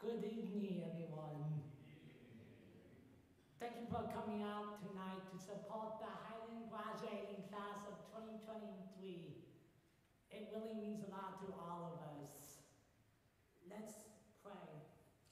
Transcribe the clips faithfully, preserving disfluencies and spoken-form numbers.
Good evening, everyone. Thank you for coming out tonight to support the Highland graduating class of twenty twenty-three. It really means a lot to all of us. Let's pray.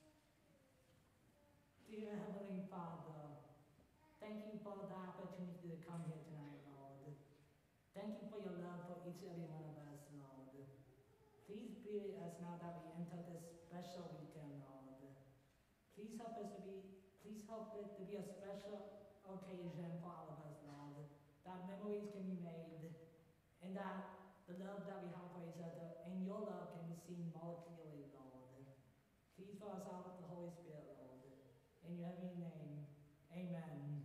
Dear Heavenly Father, thank you for the opportunity to come here tonight, Lord. Thank you for your love for each and every one of us, Lord. Please be with us now that we enter this special weekend, Lord. Please help us to be, please help it to be a special occasion for all of us, Lord. That memories can be made, and that the love that we have for each other and your love can be seen more clearly, Lord. Please fill us out with the Holy Spirit, Lord. In your heavenly name, amen.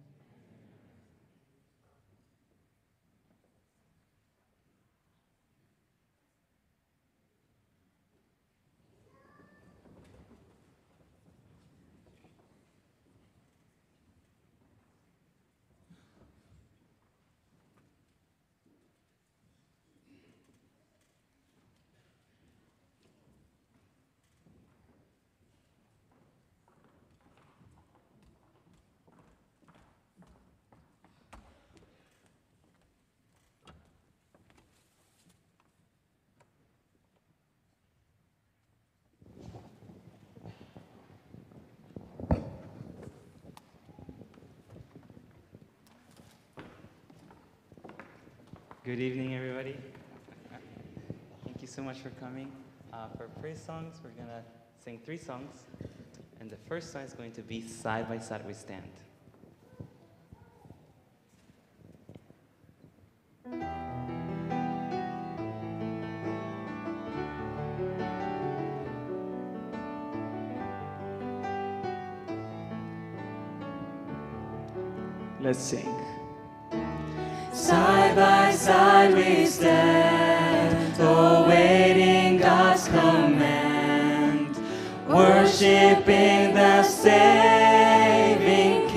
Good evening, everybody. Thank you so much for coming. Uh, for praise songs, we're going to sing three songs. And the first song is going to be Side by Side We Stand. Let's sing. Side by side we stand, awaiting God's command, worshiping the saving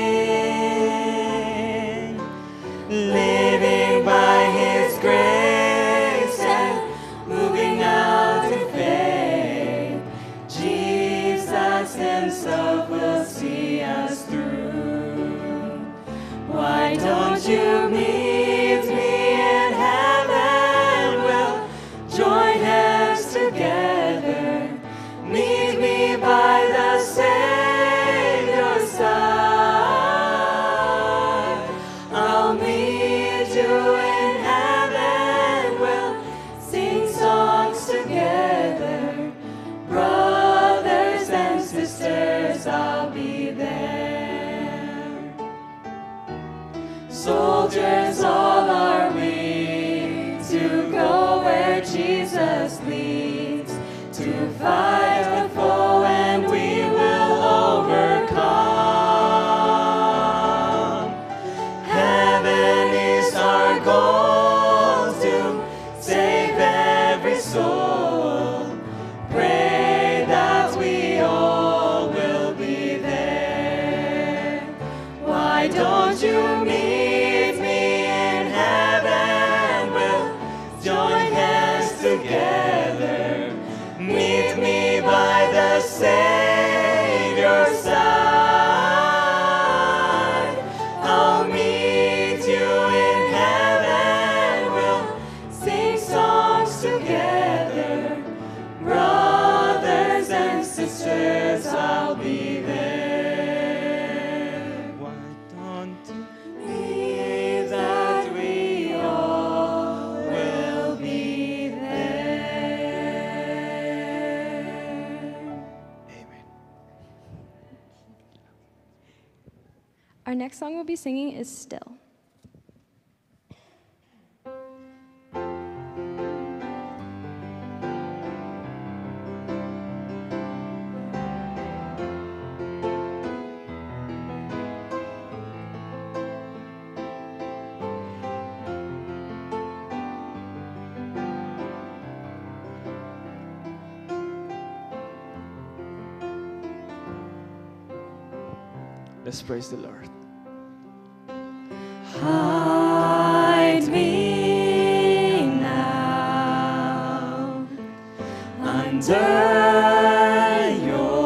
King, living by His grace and moving out in faith. Jesus Himself will see us through. Why don't you meet me in heaven? We'll join hands together. Meet me by the Savior's side. I'll meet you in heaven. We'll sing songs together. Brothers and sisters, I'll be there. Soldiers all are we to go where Jesus leads, to fight the foe and we will overcome. Heaven is our goal to save every soul. Pray that we all will be there. Why don't you meet together? Meet me by the Savior's side. I'll meet you in heaven. We'll sing songs together. Brothers and sisters, I'll be there. Why don't you believe that we all will be Our next song we'll be singing is Still. Let's praise the Lord. Hide me now under your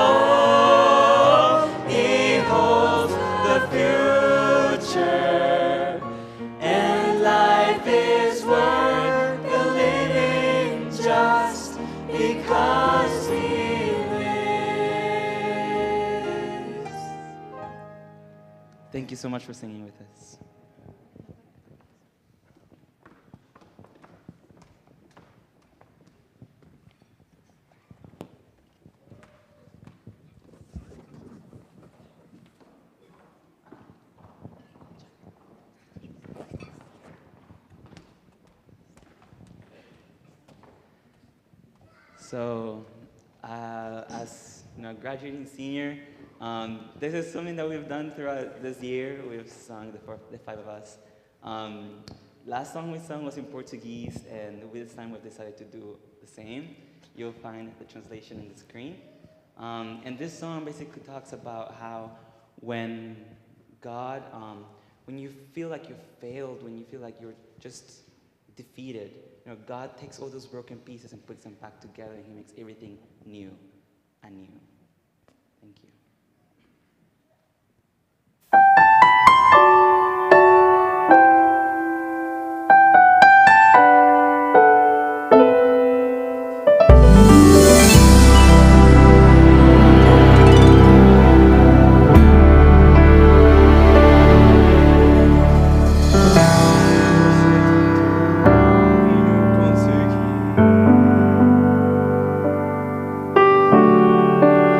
Thank you so much for singing with us. So, uh, as you know, graduating senior, um, this is something that we've done throughout this year. We've sung, the, four, the five of us. Um, last song we sung was in Portuguese, and this time we've decided to do the same. You'll find the translation in the screen. Um, and this song basically talks about how when God, um, when you feel like you've failed, when you feel like you're just defeated, you know, God takes all those broken pieces and puts them back together, and He makes everything new and new. Thank you. Consegui.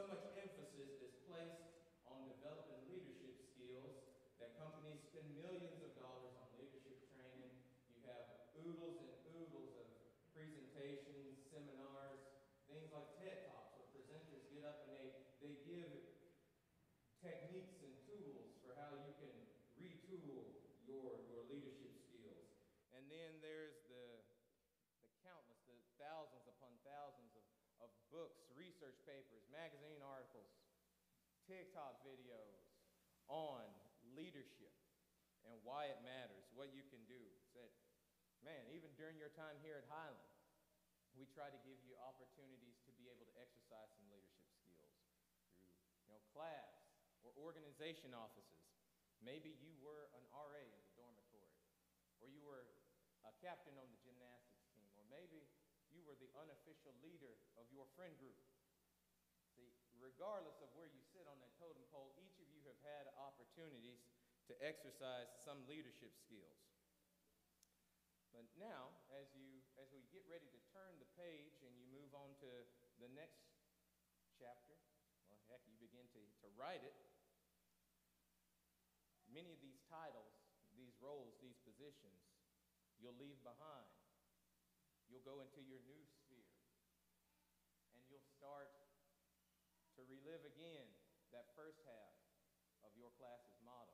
so much emphasis is placed on developing leadership skills that companies spend millions of dollars on leadership training. You have oodles and oodles of presentations, seminars, things like TED Talks, where presenters get up and they, they give techniques and tools for how you can retool your, your leadership skills. And then there's the, the countless, the thousands upon thousands of, of books, research papers, magazine articles, TikTok videos on leadership and why it matters, what you can do. Said, man, even during your time here at Highland, we try to give you opportunities to be able to exercise some leadership skills through, you know, class or organization offices. Maybe you were an R A in the dormitory, or you were a captain on the gymnastics team, or maybe you were the unofficial leader of your friend group. See, regardless of where you sit on that totem pole, each of you have had opportunities to exercise some leadership skills. But now, as you as we get ready to turn the page and you move on to the next chapter, well, heck, you begin to, to write it, many of these titles, these roles, these positions, you'll leave behind. You'll go into your new sphere, and you'll start to relive again that first half of your class's motto.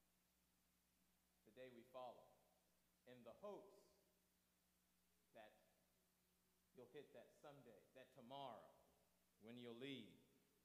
Today we follow, in the hopes that you'll hit that someday, that tomorrow, when you'll leave.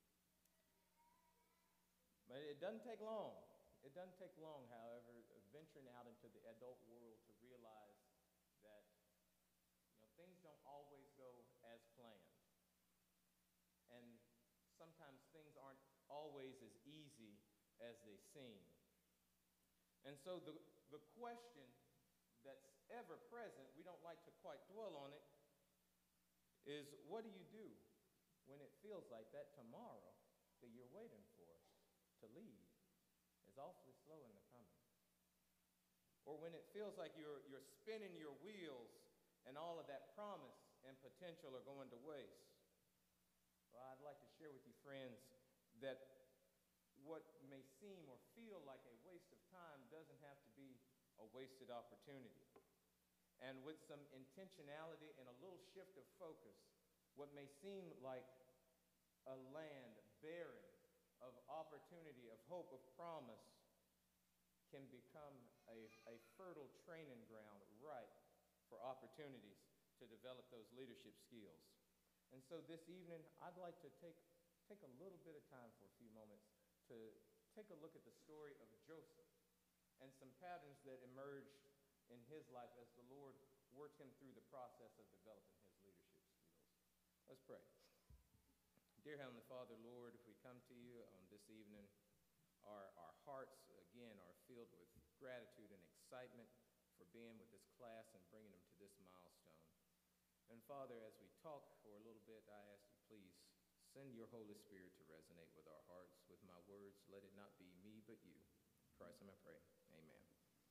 But it doesn't take long. It doesn't take long, however, venturing out into the adult world to realize that, you know, things don't always go as planned. And sometimes things aren't always as easy as they seem. And so the, the question that's ever present, we don't like to quite dwell on it, is what do you do when it feels like that tomorrow that you're waiting for to leave is awfully slow in the coming? Or when it feels like you're, you're spinning your wheels and all of that promise and potential are going to waste? Well, I'd like to share with you, friends, that what may seem or feel like a waste of time doesn't have to be a wasted opportunity. And with some intentionality and a little shift of focus, what may seem like a land barren of opportunity, of hope, of promise, can become a, a fertile training ground ripe for opportunities to develop those leadership skills. And so this evening, I'd like to take, take a little bit of time for a few moments to take a look at the story of Joseph and some patterns that emerged in his life as the Lord worked him through the process of developing his leadership skills. Let's pray. Dear Heavenly Father, Lord, we come to you on this evening. Our, our hearts, again, are filled with gratitude and excitement for being with this class and bringing them to this milestone. And Father, as we talk for a little bit, I ask you, please send your Holy Spirit to resonate with our hearts. With my words, let it not be me, but you. In Christ, I pray. Amen.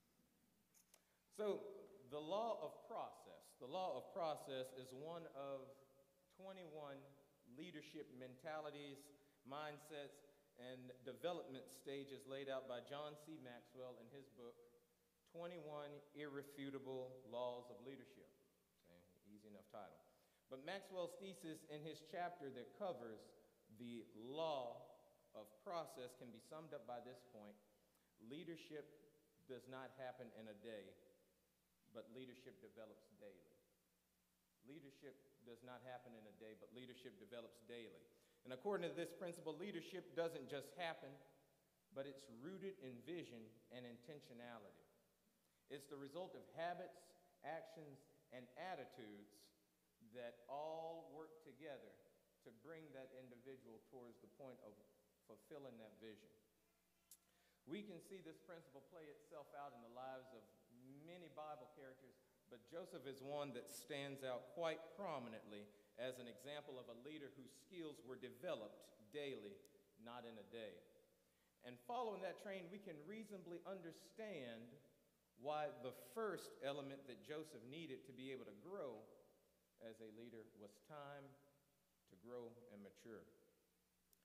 So, the law of process. The law of process is one of twenty-one leadership mentalities, mindsets, and development stages laid out by John C. Maxwell in his book, twenty-one Irrefutable Laws of Leadership. Okay, easy enough title. But Maxwell's thesis in his chapter that covers the law of process can be summed up by this point: leadership does not happen in a day, but leadership develops daily. Leadership does not happen in a day, but leadership develops daily. And according to this principle, leadership doesn't just happen, but it's rooted in vision and intentionality. It's the result of habits, actions, and attitudes that all work together to bring that individual towards the point of fulfilling that vision. We can see this principle play itself out in the lives of many Bible characters, but Joseph is one that stands out quite prominently as an example of a leader whose skills were developed daily, not in a day. And following that train, we can reasonably understand why the first element that Joseph needed to be able to grow as a leader was time to grow and mature.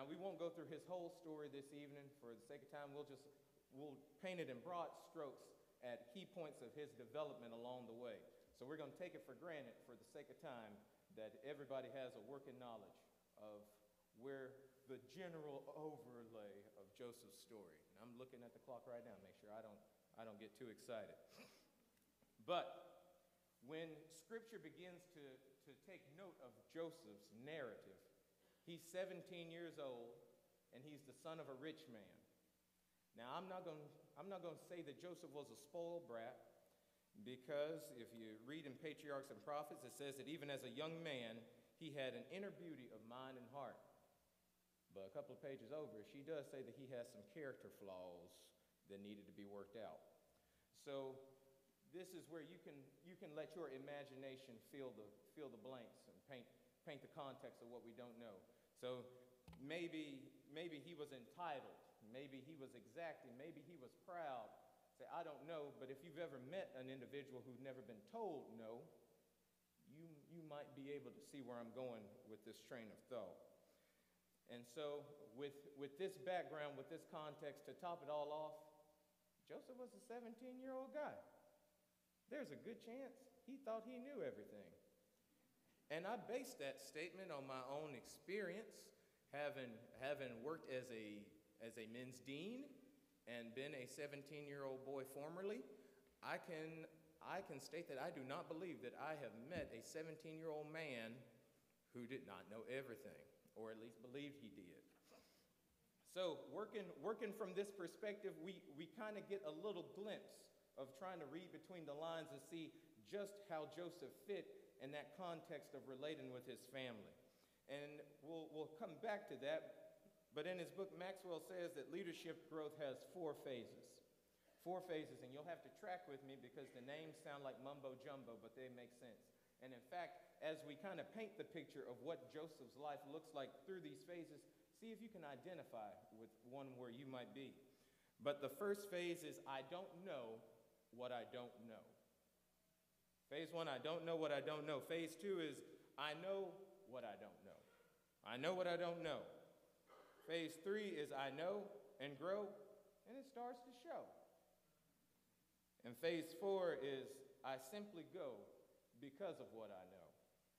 Now, we won't go through his whole story this evening. For the sake of time, we'll just we'll paint it in broad strokes at key points of his development along the way. So we're going to take it for granted, for the sake of time, that everybody has a working knowledge of where the general overlay of Joseph's story. And I'm looking at the clock right now, make sure I don't, I don't get too excited. But when Scripture begins to, to take note of Joseph's narrative, he's seventeen years old, and he's the son of a rich man. Now, I'm not going I'm not going to say that Joseph was a spoiled brat, because if you read in Patriarchs and Prophets, it says that even as a young man, he had an inner beauty of mind and heart. But a couple of pages over, she does say that he has some character flaws that needed to be worked out. So this is where you can you can let your imagination fill the fill the blanks and paint paint the context of what we don't know. So maybe maybe he was entitled, maybe he was exacting, maybe he was proud. Say, I don't know, but if you've ever met an individual who's never been told no, you you might be able to see where I'm going with this train of thought. And so with with this background, with this context, to top it all off, Joseph was a seventeen-year-old guy. There's a good chance he thought he knew everything. And I based that statement on my own experience, having, having worked as a, as a men's dean and been a seventeen-year-old boy formerly. I can, I can state that I do not believe that I have met a seventeen-year-old man who did not know everything, or at least believed he did. So working, working from this perspective, we, we kind of get a little glimpse of trying to read between the lines and see just how Joseph fit in that context of relating with his family. And we'll, we'll come back to that, but in his book, Maxwell says that leadership growth has four phases. Four phases, and you'll have to track with me because the names sound like mumbo jumbo, but they make sense. And in fact, as we kind of paint the picture of what Joseph's life looks like through these phases, see if you can identify with one where you might be. But the first phase is, I don't know what I don't know. Phase one, I don't know what I don't know. Phase two is, I know what I don't know. I know what I don't know. Phase three is, I know and grow, and it starts to show. And phase four is, I simply go because of what I know.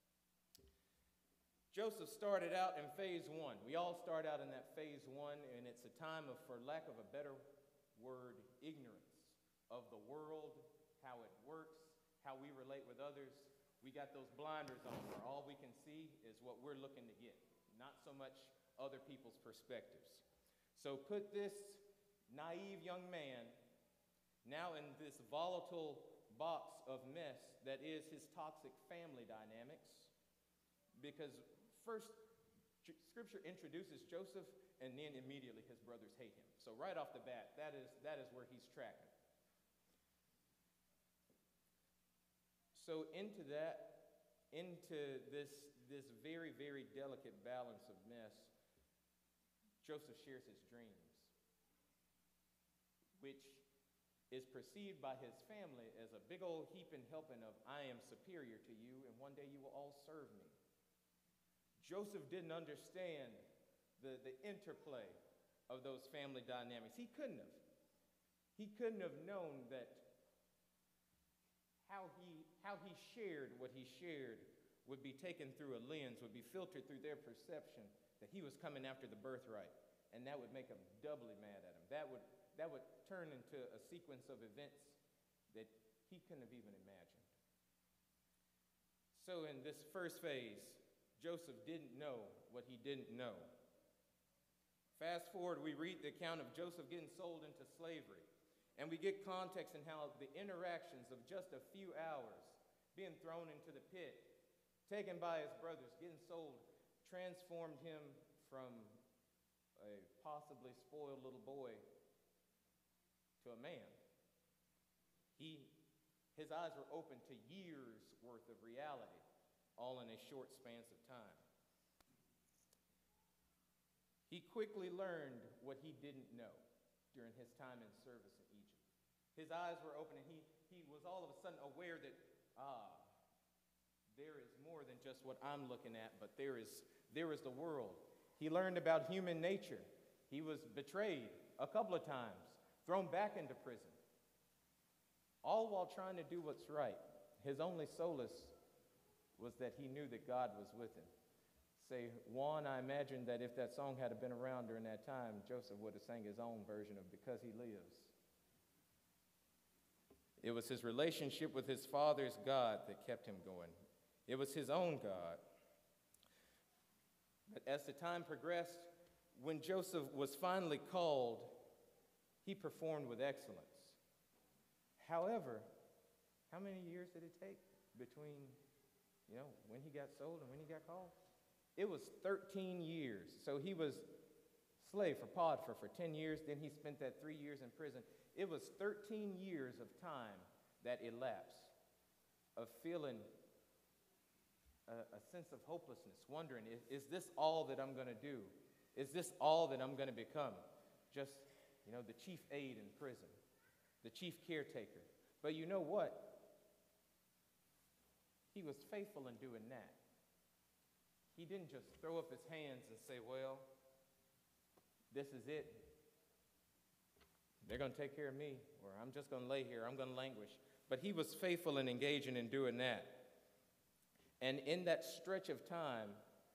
Joseph started out in phase one. We all start out in that phase one, and it's a time of, for lack of a better word, ignorance of the world, how it works, how we relate with others. We got those blinders on where all we can see is what we're looking to get, not so much other people's perspectives. So put this naive young man now in this volatile box of mess that is his toxic family dynamics, because first, Scripture introduces Joseph, and then immediately his brothers hate him. So right off the bat, that is, that is where he's tracking. So into that, into this, this very, very delicate balance of mess, Joseph shares his dreams, which is perceived by his family as a big old heaping helping of, I am superior to you, and one day you will all serve me. Joseph didn't understand the, the interplay of those family dynamics. He couldn't have. He couldn't have known that how he, how he shared what he shared would be taken through a lens, would be filtered through their perception that he was coming after the birthright, and that would make them doubly mad at him. That would, that would turn into a sequence of events that he couldn't have even imagined. So in this first phase, Joseph didn't know what he didn't know. Fast forward, we read the account of Joseph getting sold into slavery, and we get context in how the interactions of just a few hours, being thrown into the pit, taken by his brothers, getting sold, transformed him from a possibly spoiled little boy to a man. He, his eyes were open to years worth of reality, all in a short span of time. He quickly learned what he didn't know during his time in service in Egypt. His eyes were open, and he, he was all of a sudden aware that, ah, there is more than just what I'm looking at, but there is, there is the world. He learned about human nature. He was betrayed a couple of times, thrown back into prison, all while trying to do what's right. His only solace was that he knew that God was with him. Say, Juan, I imagine that if that song had been around during that time, Joseph would have sang his own version of Because He Lives. It was his relationship with his father's God that kept him going. It was his own God. But as the time progressed, when Joseph was finally called, he performed with excellence. However, how many years did it take between, you know, when he got sold and when he got called? It was thirteen years. So he was slave for Potiphar for ten years. Then he spent that three years in prison. It was thirteen years of time that elapsed of feeling a, a sense of hopelessness, wondering, is, is this all that I'm going to do? Is this all that I'm going to become? Just, you know, the chief aide in prison, the chief caretaker. But you know what? He was faithful in doing that. He didn't just throw up his hands and say, well, this is it. They're going to take care of me, or I'm just going to lay here. I'm going to languish. But he was faithful in engaging in doing that. And in that stretch of time,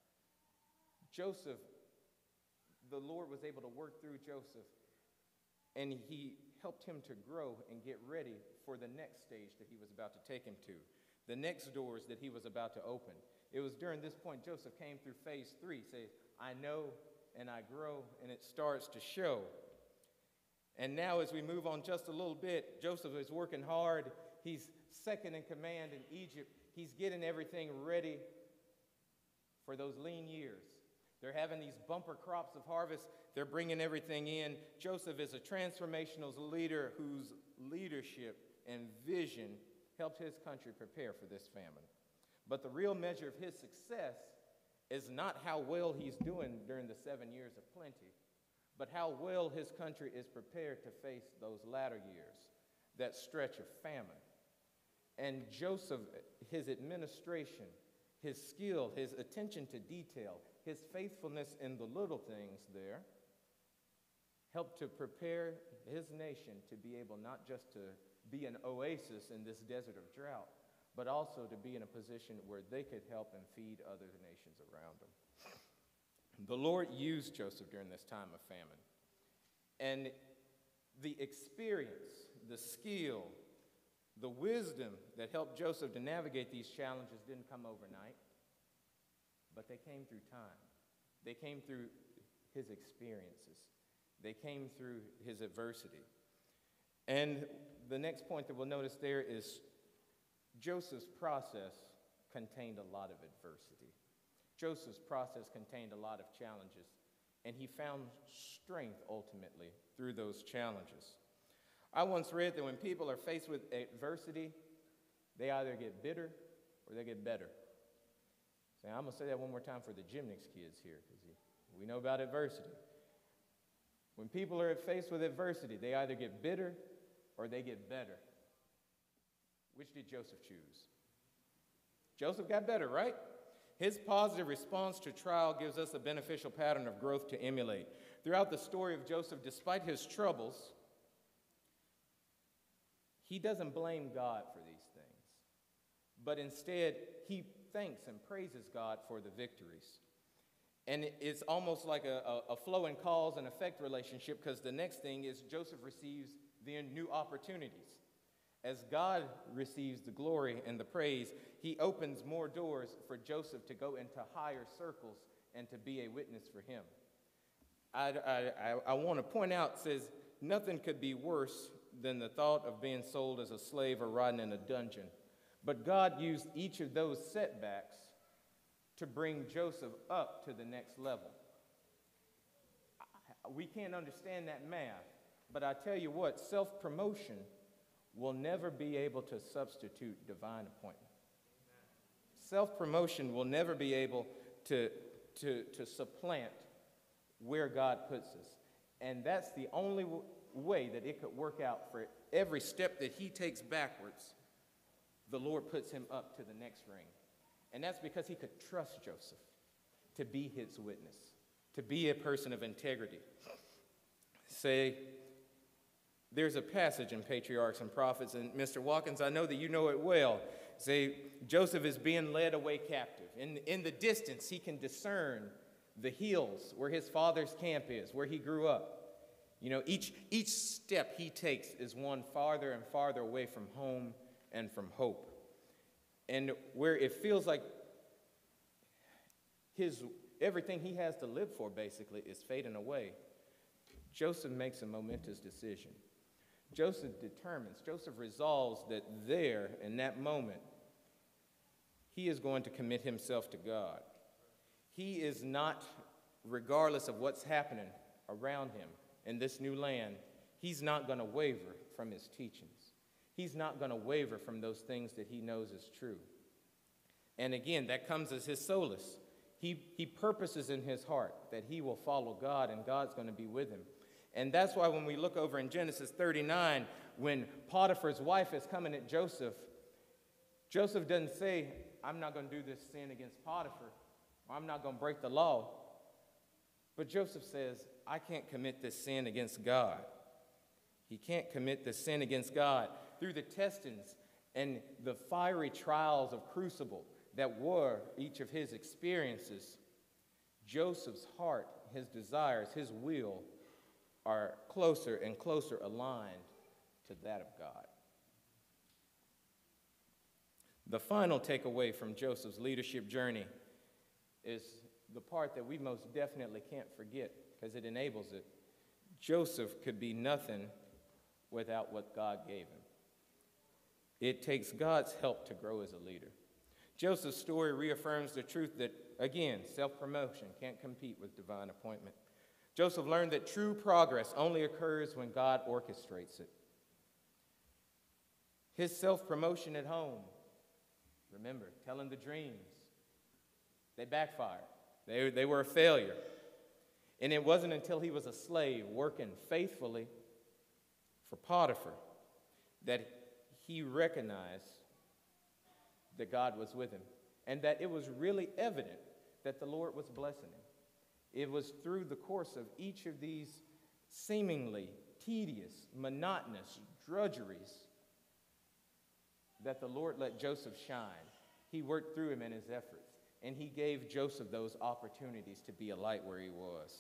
Joseph, the Lord was able to work through Joseph, and he helped him to grow and get ready for the next stage that he was about to take him to, the next doors that he was about to open. It was during this point Joseph came through phase three, say, I know and I grow, and it starts to show. And now as we move on just a little bit, Joseph is working hard. He's second in command in Egypt. He's getting everything ready for those lean years. They're having these bumper crops of harvest. They're bringing everything in. Joseph is a transformational leader whose leadership and vision helped his country prepare for this famine. But the real measure of his success is not how well he's doing during the seven years of plenty, but how well his country is prepared to face those latter years, that stretch of famine. And Joseph, his administration, his skill, his attention to detail, his faithfulness in the little things there, helped to prepare his nation to be able not just to be an oasis in this desert of drought, but also to be in a position where they could help and feed other nations around them. The Lord used Joseph during this time of famine. And the experience, the skill, the wisdom that helped Joseph to navigate these challenges didn't come overnight, but they came through time. They came through his experiences. They came through his adversity. And the next point that we'll notice there is Joseph's process contained a lot of adversity. Joseph's process contained a lot of challenges, and he found strength ultimately through those challenges. I once read that when people are faced with adversity, they either get bitter or they get better. So I'm going to say that one more time for the gymnastics kids here, because we know about adversity. When people are faced with adversity, they either get bitter or they get better. Which did Joseph choose? Joseph got better, right? His positive response to trial gives us a beneficial pattern of growth to emulate. Throughout the story of Joseph, despite his troubles, he doesn't blame God for these things, but instead he thanks and praises God for the victories. And it's almost like a, a, a flow and cause and effect relationship, because the next thing is Joseph receives the new opportunities. As God receives the glory and the praise, he opens more doors for Joseph to go into higher circles and to be a witness for him. I, I, I, I want to point out, says, nothing could be worse than the thought of being sold as a slave or rotting in a dungeon. But God used each of those setbacks to bring Joseph up to the next level. We can't understand that math, but I tell you what, self-promotion will never be able to substitute divine appointment. Self-promotion will never be able to, to, to supplant where God puts us. And that's the only w- way that it could work out for every step that he takes backwards. The Lord puts him up to the next ring. And that's because he could trust Joseph to be his witness, to be a person of integrity. Say, there's a passage in Patriarchs and Prophets, and Mister Watkins, I know that you know it well. Say, Joseph is being led away captive. In, in the distance, he can discern the hills where his father's camp is, where he grew up. You know, each, each step he takes is one farther and farther away from home and from hope. And where it feels like his everything he has to live for, basically, is fading away, Joseph makes a momentous decision. Joseph determines, Joseph resolves that there, in that moment, he is going to commit himself to God. He is not, regardless of what's happening around him in this new land, he's not going to waver from his teachings. He's not going to waver from those things that he knows is true. And again, that comes as his solace. He, he purposes in his heart that he will follow God, and God's going to be with him. And that's why when we look over in Genesis thirty-nine, when Potiphar's wife is coming at Joseph, Joseph doesn't say, I'm not going to do this sin against Potiphar, or I'm not going to break the law. But Joseph says, I can't commit this sin against God. He can't commit this sin against God. Through the testings and the fiery trials of crucible that were each of his experiences, Joseph's heart, his desires, his will are closer and closer aligned to that of God. The final takeaway from Joseph's leadership journey is the part that we most definitely can't forget because it enables it. Joseph could be nothing without what God gave him. It takes God's help to grow as a leader. Joseph's story reaffirms the truth that, again, self-promotion can't compete with divine appointment. Joseph learned that true progress only occurs when God orchestrates it. His self-promotion at home, remember, telling the dreams, they backfired. They, they were a failure. And it wasn't until he was a slave working faithfully for Potiphar that he recognized that God was with him and that it was really evident that the Lord was blessing him. It was through the course of each of these seemingly tedious, monotonous drudgeries that the Lord let Joseph shine. He worked through him in his efforts, and he gave Joseph those opportunities to be a light where he was.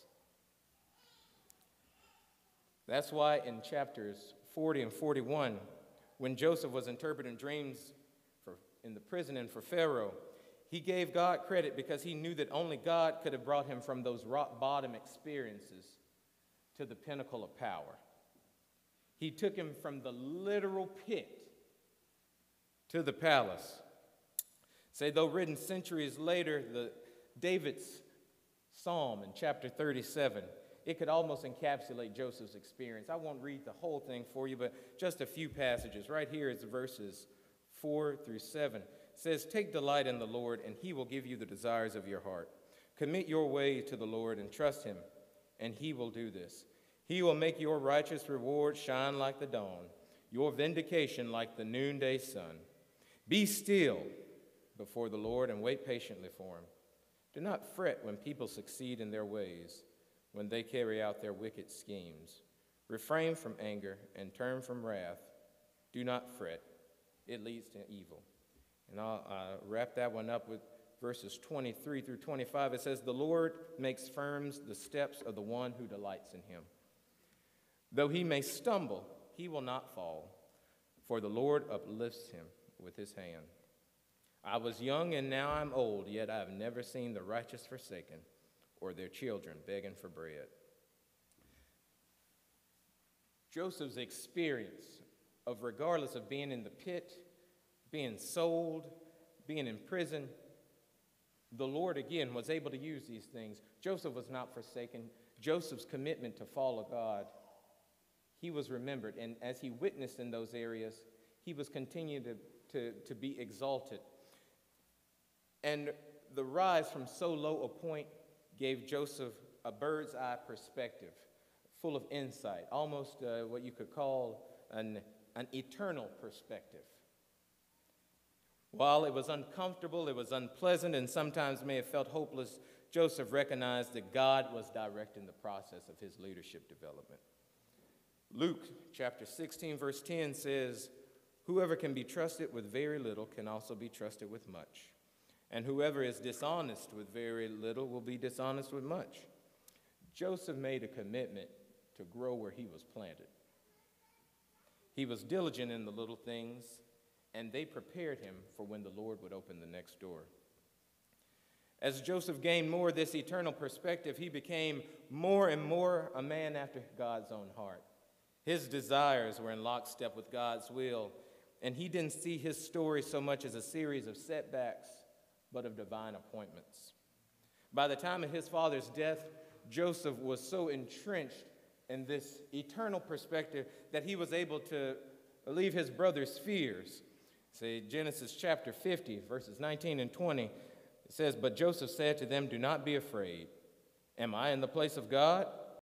That's why in chapters forty and forty-one, when Joseph was interpreting dreams for, in the prison and for Pharaoh, he gave God credit because he knew that only God could have brought him from those rock bottom experiences to the pinnacle of power. He took him from the literal pit to the palace. Say, though written centuries later, the David's psalm in chapter thirty-seven, it could almost encapsulate Joseph's experience. I won't read the whole thing for you, but just a few passages. Right here is verses four through seven. It says, take delight in the Lord, and he will give you the desires of your heart. Commit your way to the Lord and trust him, and he will do this. He will make your righteous reward shine like the dawn, your vindication like the noonday sun. Be still before the Lord and wait patiently for him. Do not fret when people succeed in their ways, when they carry out their wicked schemes. Refrain from anger and turn from wrath. Do not fret. It leads to evil. And I'll uh, wrap that one up with verses twenty-three through twenty-five. It says, the Lord makes firm the steps of the one who delights in him. Though he may stumble, he will not fall, for the Lord uplifts him with his hand. I was young and now I'm old, yet I have never seen the righteous forsaken or their children begging for bread. Joseph's experience of, regardless of being in the pit, being sold, being in prison, the Lord, again, was able to use these things. Joseph was not forsaken. Joseph's commitment to follow God, he was remembered. And as he witnessed in those areas, he was continuing to, to, to be exalted. And the rise from so low a point gave Joseph a bird's eye perspective, full of insight, almost uh, what you could call an, an eternal perspective. While it was uncomfortable, it was unpleasant, and sometimes may have felt hopeless, Joseph recognized that God was directing the process of his leadership development. Luke chapter sixteen, verse ten says, "Whoever can be trusted with very little can also be trusted with much. And whoever is dishonest with very little will be dishonest with much." Joseph made a commitment to grow where he was planted. He was diligent in the little things, and they prepared him for when the Lord would open the next door. As Joseph gained more of this eternal perspective, he became more and more a man after God's own heart. His desires were in lockstep with God's will, and he didn't see his story so much as a series of setbacks, but of divine appointments. By the time of his father's death, Joseph was so entrenched in this eternal perspective that he was able to relieve his brother's fears. See, Genesis chapter fifty, verses nineteen and twenty, it says, "But Joseph said to them, 'Do not be afraid. Am I in the place of God?